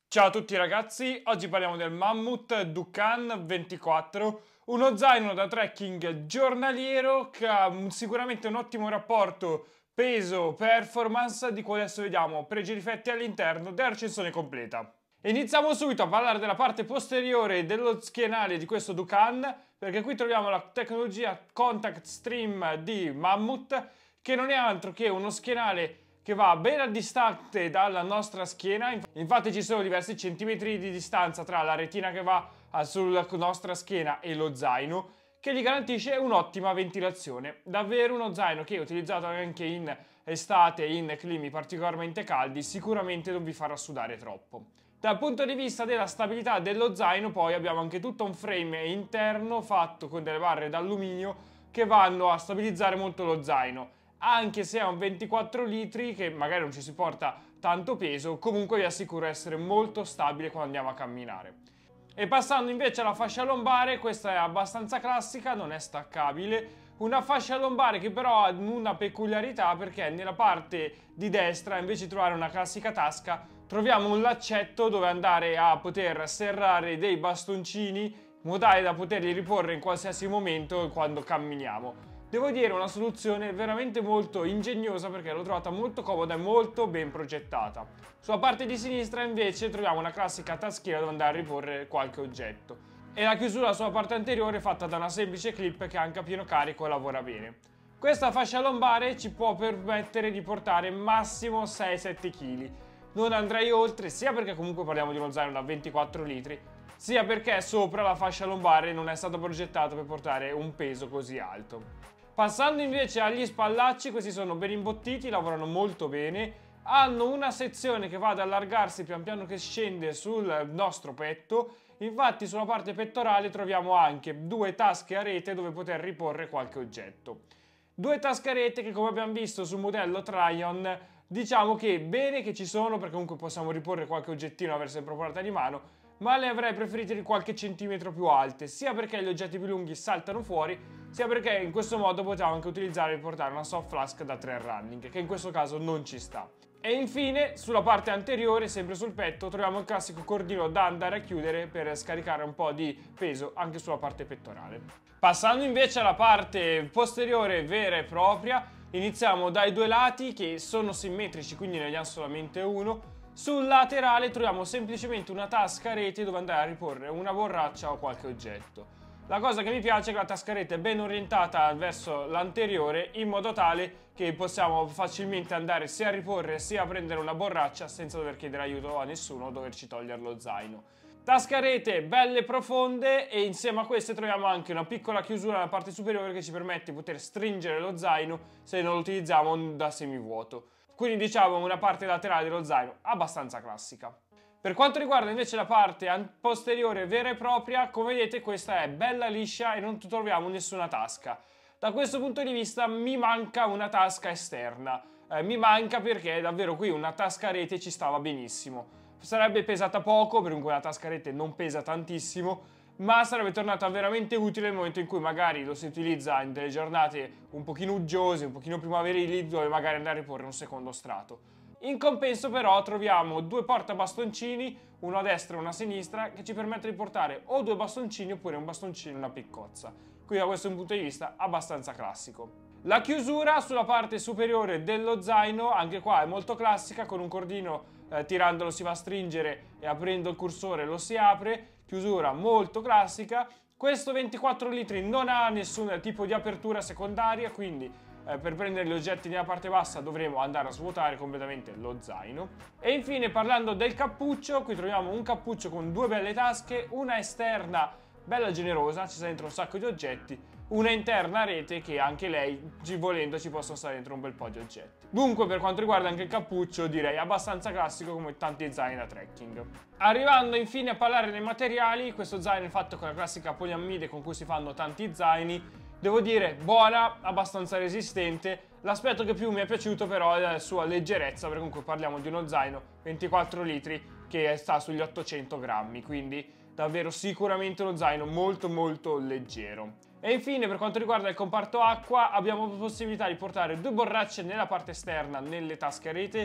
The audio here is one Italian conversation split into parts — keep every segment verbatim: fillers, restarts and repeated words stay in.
Ciao a tutti ragazzi, oggi parliamo del Mammut Dukan ventiquattro, uno zaino da trekking giornaliero che ha sicuramente un ottimo rapporto peso-performance, di cui adesso vediamo pregi e difetti all'interno della recensione completa. Iniziamo subito a parlare della parte posteriore dello schienale di questo Dukan, perché qui troviamo la tecnologia Contact Stream di Mammut, che non è altro che uno schienale che va ben distante dalla nostra schiena. Infatti ci sono diversi centimetri di distanza tra la retina che va sulla nostra schiena e lo zaino, che gli garantisce un'ottima ventilazione. Davvero uno zaino che, utilizzato anche in estate, in climi particolarmente caldi, sicuramente non vi farà sudare troppo. Dal punto di vista della stabilità dello zaino, poi abbiamo anche tutto un frame interno fatto con delle barre d'alluminio che vanno a stabilizzare molto lo zaino. Anche se è un ventiquattro litri, che magari non ci si porta tanto peso, comunque vi assicuro essere molto stabile quando andiamo a camminare. E passando invece alla fascia lombare, questa è abbastanza classica, non è staccabile. Una fascia lombare che però ha una peculiarità, perché nella parte di destra, invece di trovare una classica tasca, troviamo un laccetto dove andare a poter serrare dei bastoncini, in modo tale da poterli riporre in qualsiasi momento quando camminiamo. Devo dire, una soluzione veramente molto ingegnosa, perché l'ho trovata molto comoda e molto ben progettata. Sulla parte di sinistra invece troviamo una classica tastiera dove andare a riporre qualche oggetto. E la chiusura sulla parte anteriore è fatta da una semplice clip che anche a pieno carico lavora bene. Questa fascia lombare ci può permettere di portare massimo sei sette chili. Non andrei oltre, sia perché comunque parliamo di uno zaino da ventiquattro litri, sia perché sopra la fascia lombare non è stato progettato per portare un peso così alto. Passando invece agli spallacci, questi sono ben imbottiti, lavorano molto bene, hanno una sezione che va ad allargarsi pian piano che scende sul nostro petto. Infatti sulla parte pettorale troviamo anche due tasche a rete dove poter riporre qualche oggetto. Due tasche a rete che, come abbiamo visto sul modello Tryon, diciamo che bene che ci sono, perché comunque possiamo riporre qualche oggettino e aver sempre portata di mano, ma le avrei preferite di qualche centimetro più alte, sia perché gli oggetti più lunghi saltano fuori, sia perché in questo modo potevamo anche utilizzare e portare una soft flask da trail running, che in questo caso non ci sta. E infine, sulla parte anteriore, sempre sul petto, troviamo il classico cordino da andare a chiudere per scaricare un po' di peso anche sulla parte pettorale. Passando invece alla parte posteriore vera e propria, iniziamo dai due lati che sono simmetrici, quindi ne abbiamo solamente uno. Sul laterale troviamo semplicemente una tasca a rete dove andare a riporre una borraccia o qualche oggetto. La cosa che mi piace è che la tasca a rete è ben orientata verso l'anteriore, in modo tale che possiamo facilmente andare sia a riporre sia a prendere una borraccia senza dover chiedere aiuto a nessuno o doverci togliere lo zaino. Tasche a rete belle profonde, e insieme a queste troviamo anche una piccola chiusura nella parte superiore che ci permette di poter stringere lo zaino se non lo utilizziamo da semivuoto. Quindi diciamo una parte laterale dello zaino abbastanza classica. Per quanto riguarda invece la parte posteriore vera e propria, come vedete questa è bella liscia e non troviamo nessuna tasca. Da questo punto di vista mi manca una tasca esterna. Eh, mi manca perché davvero qui una tasca a rete ci stava benissimo. Sarebbe pesata poco, perché una tasca a rete non pesa tantissimo, ma sarebbe tornata veramente utile nel momento in cui magari lo si utilizza in delle giornate un pochino uggiose, un pochino primaverili, dove magari andare a riporre un secondo strato. In compenso però troviamo due portabastoncini, uno a destra e uno a sinistra, che ci permettono di portare o due bastoncini oppure un bastoncino e una piccozza. Quindi da questo punto di vista abbastanza classico. La chiusura sulla parte superiore dello zaino, anche qua è molto classica, con un cordino eh, tirandolo si va a stringere e aprendo il cursore lo si apre, chiusura molto classica. Questo ventiquattro litri non ha nessun tipo di apertura secondaria, quindi Eh, per prendere gli oggetti nella parte bassa dovremo andare a svuotare completamente lo zaino. E infine, parlando del cappuccio, qui troviamo un cappuccio con due belle tasche, una esterna bella generosa, ci sta dentro un sacco di oggetti, una interna a rete che anche lei, volendo, ci possono stare dentro un bel po' di oggetti. Dunque, per quanto riguarda anche il cappuccio, direi abbastanza classico come tanti zaini da trekking. Arrivando infine a parlare dei materiali, questo zaino è fatto con la classica poliammide con cui si fanno tanti zaini. Devo dire, buona, abbastanza resistente. L'aspetto che più mi è piaciuto però è la sua leggerezza, perché comunque parliamo di uno zaino ventiquattro litri che sta sugli ottocento grammi, quindi davvero sicuramente uno zaino molto molto leggero. E infine, per quanto riguarda il comparto acqua, abbiamo la possibilità di portare due borracce nella parte esterna, nelle tasche a rete,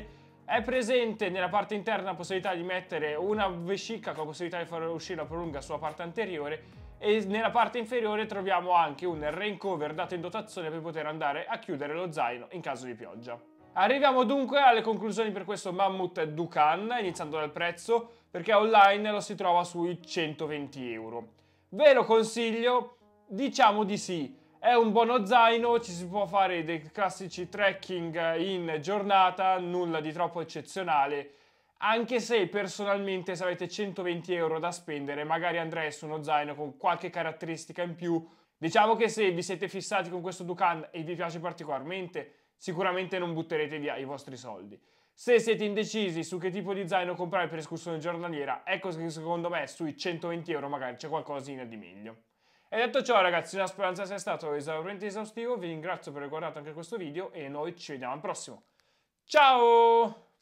È presente nella parte interna la possibilità di mettere una vescica con la possibilità di far uscire la prolunga sulla parte anteriore, e nella parte inferiore troviamo anche un rain cover dato in dotazione per poter andare a chiudere lo zaino in caso di pioggia. Arriviamo dunque alle conclusioni per questo Mammut Dukan, iniziando dal prezzo, perché online lo si trova sui centoventi euro. Ve lo consiglio? Diciamo di sì. È un buono zaino, ci si può fare dei classici trekking in giornata, nulla di troppo eccezionale, anche se personalmente se avete centoventi euro da spendere magari andrei su uno zaino con qualche caratteristica in più. Diciamo che se vi siete fissati con questo Dukan e vi piace particolarmente, sicuramente non butterete via i vostri soldi. Se siete indecisi su che tipo di zaino comprare per escursione giornaliera, ecco che secondo me sui centoventi euro magari c'è qualcosina di meglio. E detto ciò ragazzi, una speranza sia stato esauriente esaustivo, vi ringrazio per aver guardato anche questo video e noi ci vediamo al prossimo. Ciao!